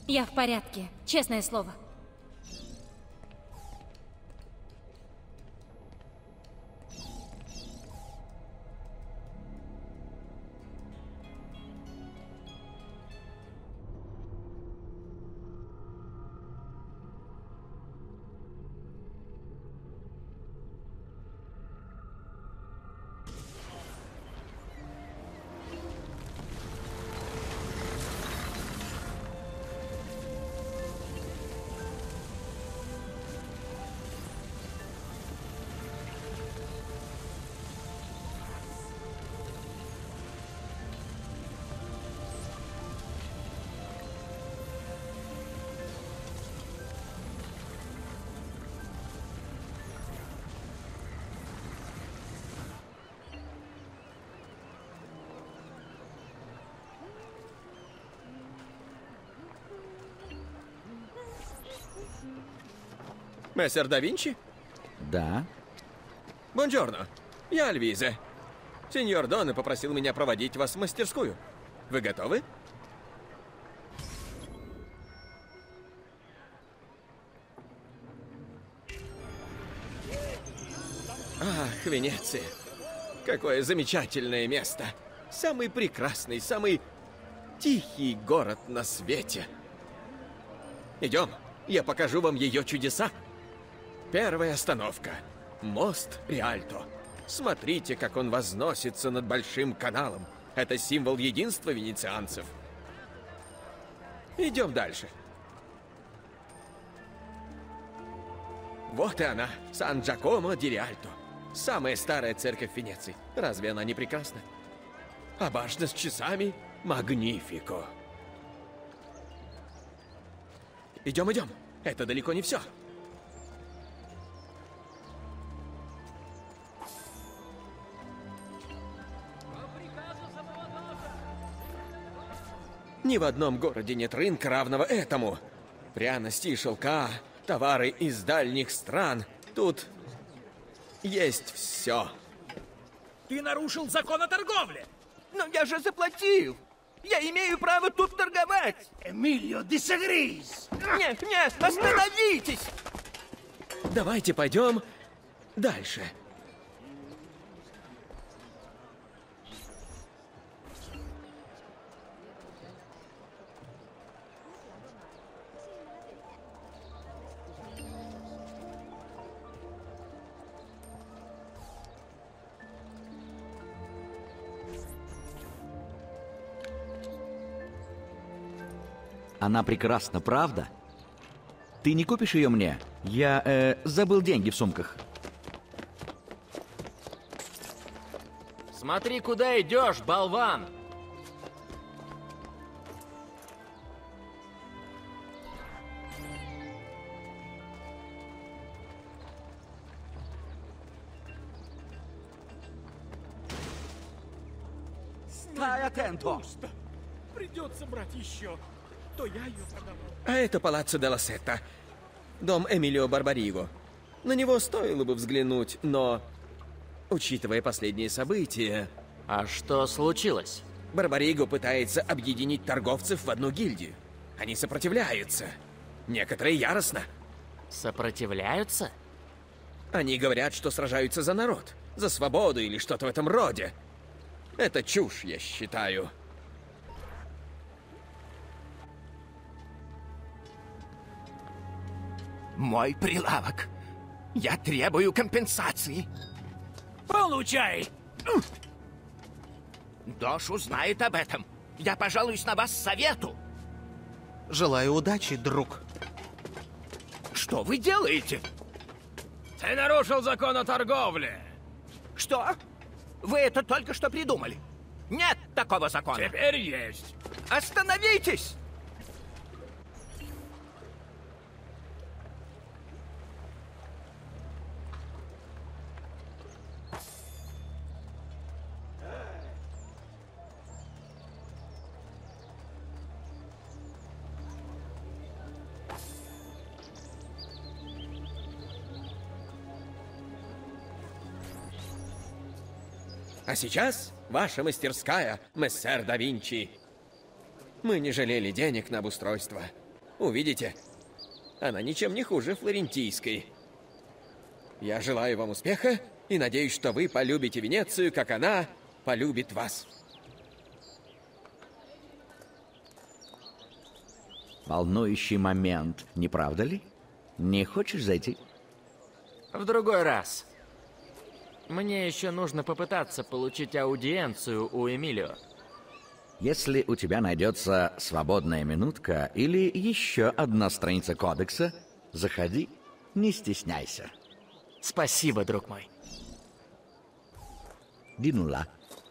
Я в порядке, честное слово. Мессер да Винчи? Да. Бонджорно. Я Альвизе. Сеньор Доне попросил меня проводить вас в мастерскую. Вы готовы? Ах, Венеция. Какое замечательное место. Самый прекрасный, самый тихий город на свете. Идем, я покажу вам ее чудеса. Первая остановка. Мост Риальто. Смотрите, как он возносится над большим каналом. Это символ единства венецианцев. Идем дальше. Вот и она, Сан-Джакомо-ди-Риальто. Самая старая церковь Венеции. Разве она не прекрасна? А башня с часами — магнифико. Идем, идем. Это далеко не все. Ни в одном городе нет рынка, равного этому. Пряности и шелка, товары из дальних стран. Тут есть все. Ты нарушил закон о торговле! Но я же заплатил! Я имею право тут торговать! Эмилио, disagrees! Нет, нет, остановитесь! Давайте пойдем дальше. Она прекрасна, правда? Ты не купишь ее мне? Я забыл деньги в сумках. Смотри, куда идешь, болван! Stai attento! Пусто. Придется брать еще. То я ее продавал. А это Палаццо делла Сетта. Дом Эмилио Барбариго. На него стоило бы взглянуть, но... Учитывая последние события... А что случилось? Барбариго пытается объединить торговцев в одну гильдию. Они сопротивляются. Некоторые яростно. Сопротивляются? Они говорят, что сражаются за народ, за свободу или что-то в этом роде. Это чушь, я считаю. Мой прилавок. Я требую компенсации. Получай! Дош узнает об этом. Я пожалуюсь на вас совету. Желаю удачи, друг. Что вы делаете? Ты нарушил закон о торговле! Что? Вы это только что придумали. Нет такого закона. Теперь есть. Остановитесь! А сейчас ваша мастерская, мессер да Винчи. Мы не жалели денег на обустройство. Увидите, она ничем не хуже флорентийской. Я желаю вам успеха и надеюсь, что вы полюбите Венецию, как она полюбит вас. Волнующий момент, не правда ли? Не хочешь зайти? В другой раз. Мне еще нужно попытаться получить аудиенцию у Эмилио. Если у тебя найдется свободная минутка или еще одна страница кодекса, заходи, не стесняйся. Спасибо, друг мой. Di nulla.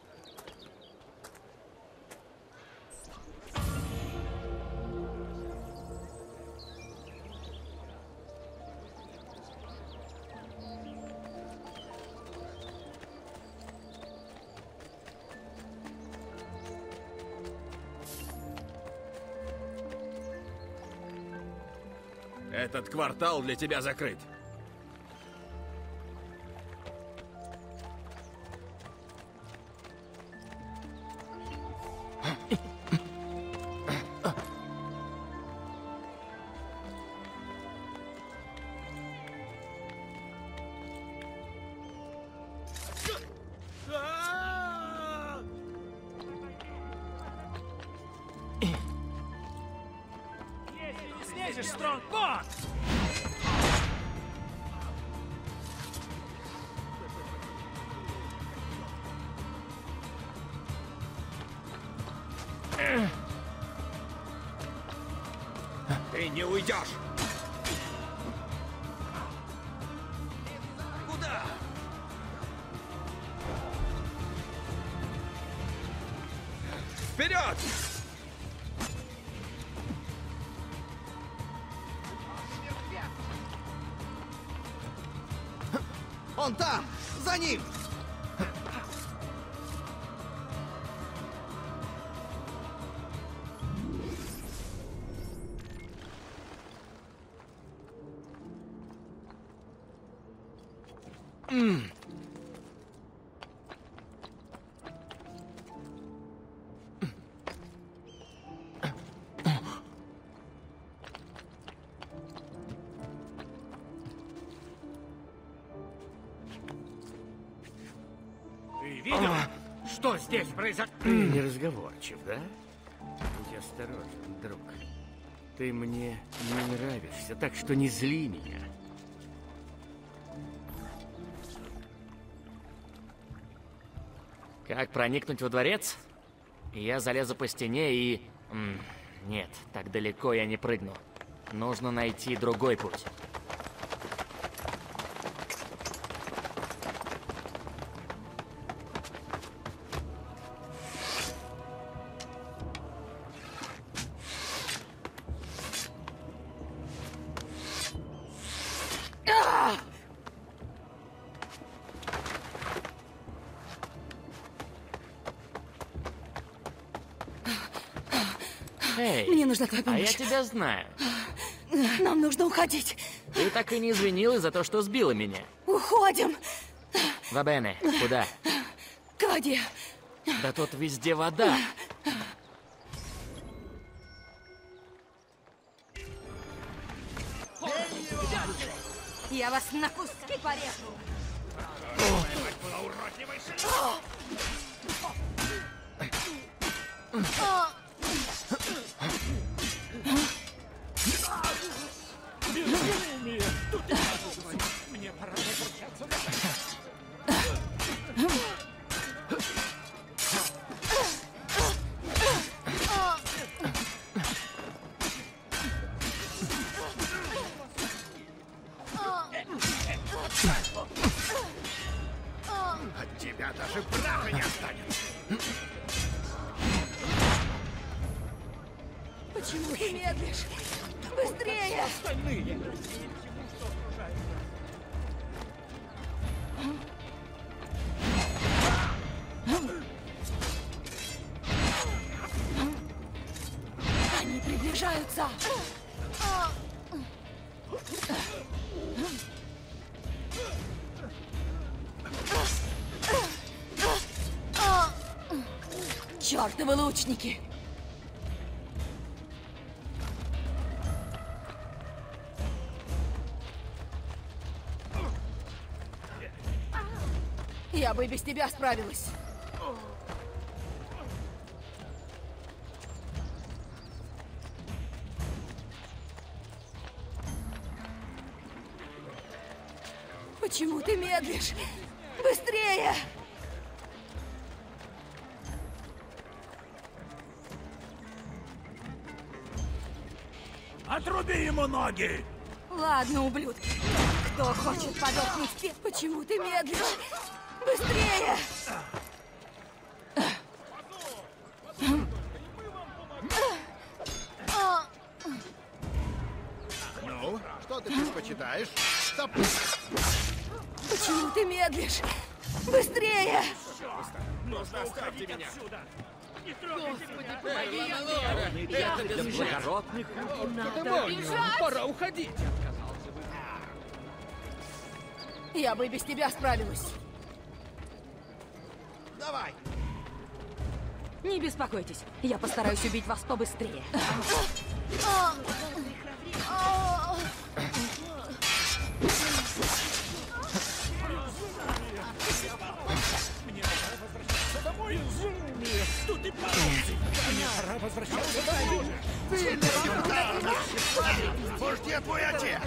Этот квартал для тебя закрыт. Слезешь, Стронг, вот! Ты не уйдешь! Куда? Вперед! Он там! За ним! Ты видел, что здесь произошло? Ты неразговорчив, да? Будь осторожен, друг. Ты мне не нравишься, так что не зли меня. Как проникнуть во дворец? Я залезу по стене и... Нет, так далеко я не прыгну. Нужно найти другой путь. Эй, Мне нужна твоя а я помощь. тебя знаю. Нам нужно уходить. Ты так и не извинилась за то, что сбила меня. Уходим. Вабене, куда? К воде. Да тут везде вода. Я вас на куски порежу. Безумие! Тут и надо. Мне пора возвращаться. От тебя даже праха не останется. Почему ты медлишь? Быстрее! Остальные! Они приближаются! Чёртовы лучники! Я бы и без тебя справилась. Почему ты медлишь? Быстрее! Отруби ему ноги! Ладно, ублюдки. Кто хочет подохнуть в Почему ты медлишь? Быстрее! Ну, что ты предпочитаешь? Стоп! Почему ты медлишь? Быстрее! Просто оставьте меня! Не трогайте меня! Это для благородных. Пора уходить! Я бы и без тебя справилась. Давай! Не беспокойтесь, я постараюсь убить вас побыстрее. Домой! Тут и ползи! Мне пора возвращаться домой! Может, я твой отец?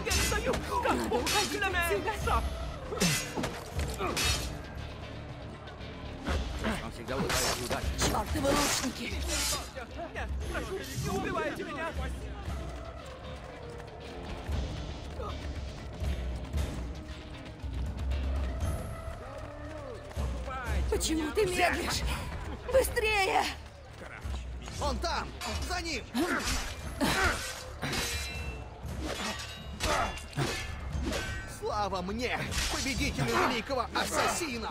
Он всегда улыбается удачи. Чёртовы лучники! Не убивайте меня! Почему ты медлишь? Быстрее! Он там! За ним! Слава мне, победителю великого ассасина!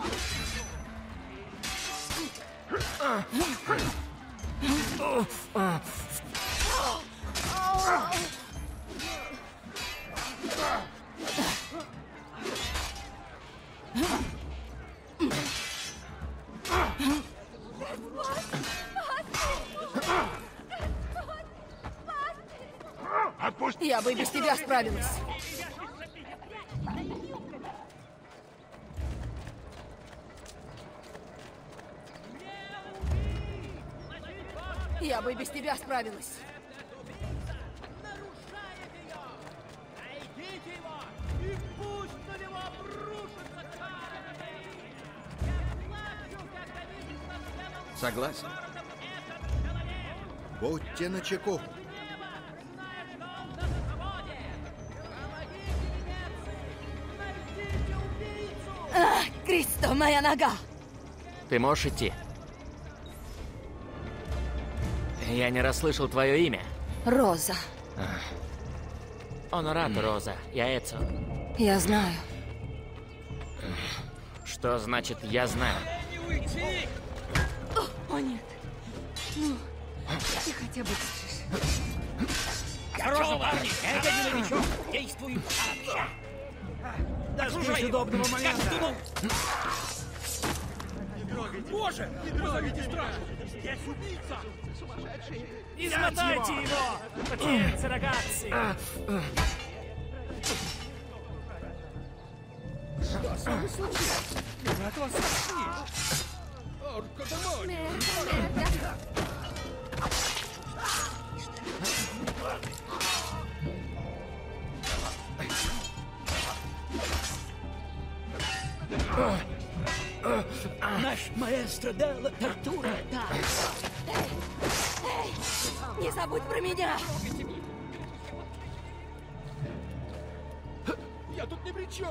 Я бы и без тебя справилась. Я бы и без тебя справилась. Найдите его! И пусть на него обрушится кара! Я плачу, когда вижу со Согласен. Будьте начеку. Кристо, моя нога! Ты можешь идти? Я не расслышал твое имя. Роза. Онорато, Роза. Я Эцио. Я знаю. Что значит «я знаю»? О, нет. Ну, ты хотя бы слышишь. Осторожно, парни! Это не новичок! Действуем сообща! Дождись удобного момента! Боже! Не трогайте стражу! Здесь убийца! Не смотайте его! Пациенцы, рагazzi! Что с вами случилось? Как вас спасти? Орко домой! Наш маэстро Делла Тортура. Не забудь про меня! Я тут ни при чем.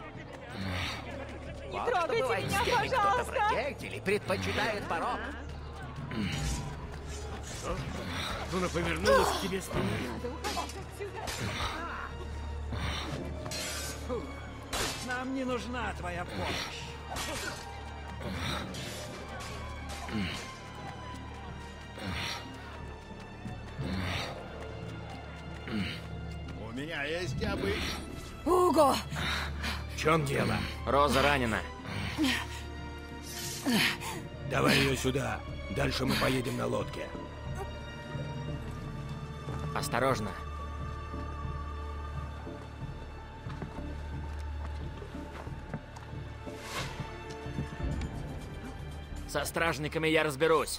Не трогайте меня, пожалуйста! Добродетели предпочитает порог. Она повернулась к тебе спиной. Нам не нужна твоя помощь. У меня естьябы. Уго! В чем дело? Роза ранена. Давай ее сюда. Дальше мы поедем на лодке. Осторожно. Со стражниками я разберусь.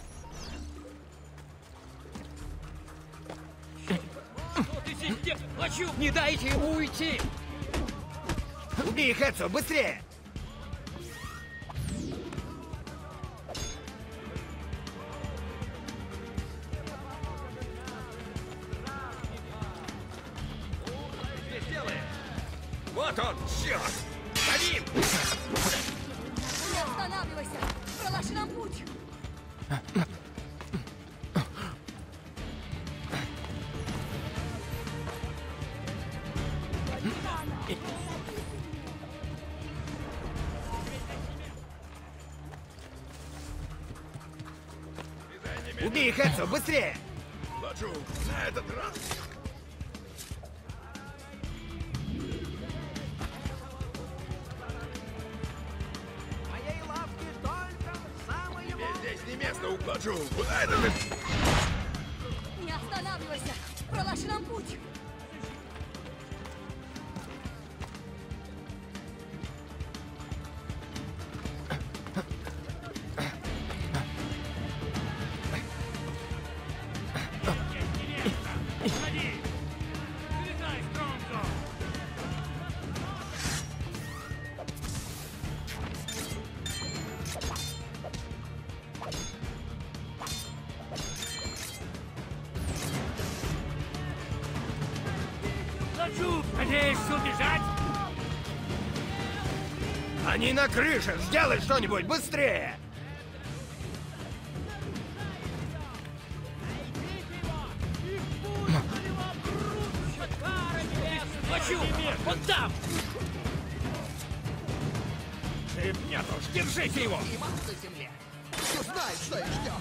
Не дайте ему уйти! Убей их, Эцо, быстрее! Вот он, черт! За ним! Не останавливайся! Проложи нам путь! Убей их, Эцо, быстрее! Лачу, на этот раз. Моей лавке только самое... Тебе здесь не место, укладжу. Куда это ты? Не останавливайся! Проложи нам путь! Надеешься убежать? Они на крыше! Сделай что-нибудь быстрее! Хочу! Вот там! Ты меня тоже держите его! Кто знает, что их ждет?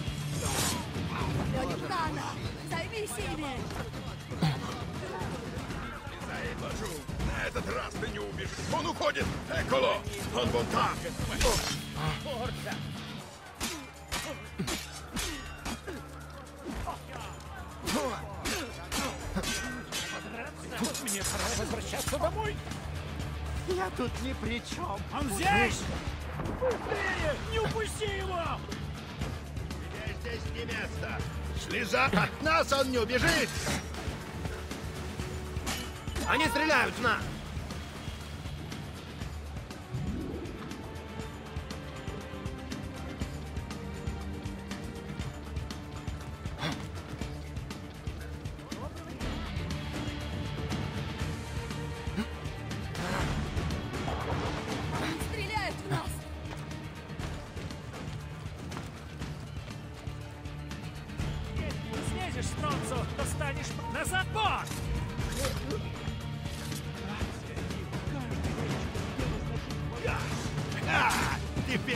Лёдикана! Займись ими! Лачу, на этот раз ты не убежишь. Он уходит! Эколо! Он вон там! Мне пора возвращаться домой! Я тут ни при чем! Он здесь! Быстрее! Не упусти его! Тебе здесь не место! Слеза! От нас он не убежит! Они стреляют в нас! Они стреляют в нас! Не слезешь с Тронцу, то станешь на забор! Теперь...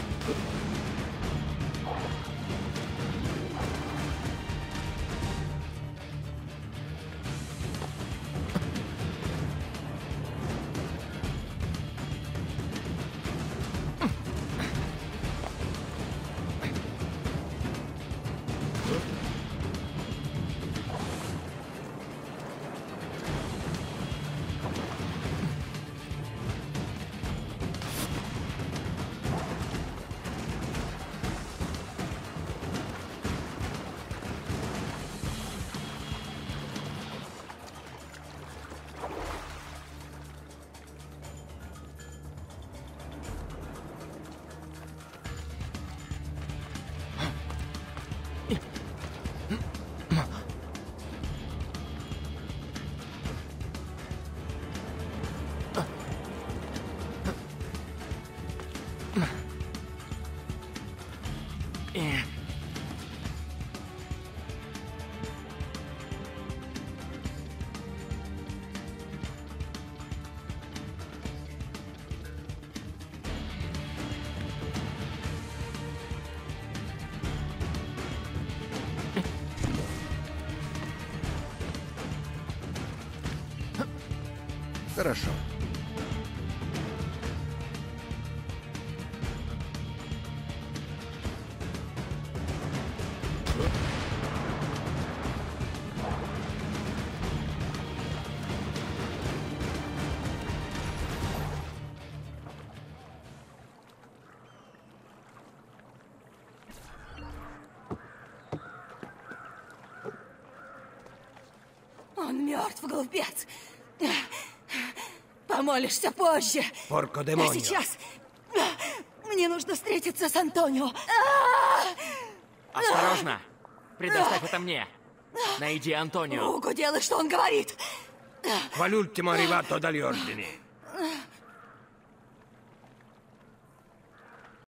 Хорошо. мертв, глупец. Помолишься позже. Порко А демонио. сейчас мне нужно встретиться с Антонио. Осторожно! Предоставь это мне. Найди Антонио. Уго, делай, что он говорит. Qual ultimo arrivato dagli ordini?